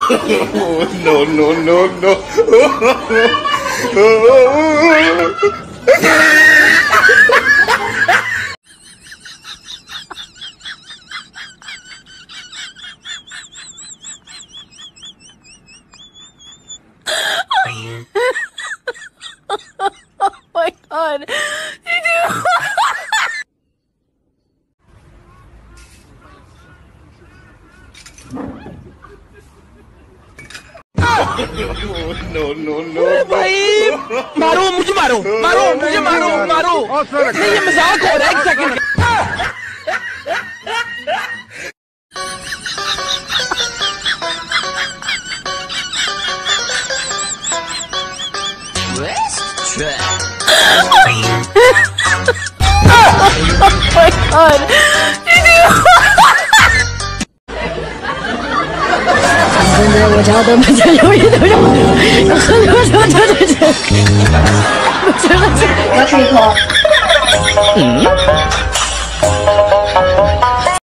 no, no, no, no. Oh my god. No, no, no. भाई मारो मुझे मारो मारो मुझे मारो मारो नहीं ये मजाक हो रहा है एक सेकंड Oh my god.现在我家的门前有一头肉，有很多很多的人，我觉得这。我吃一口。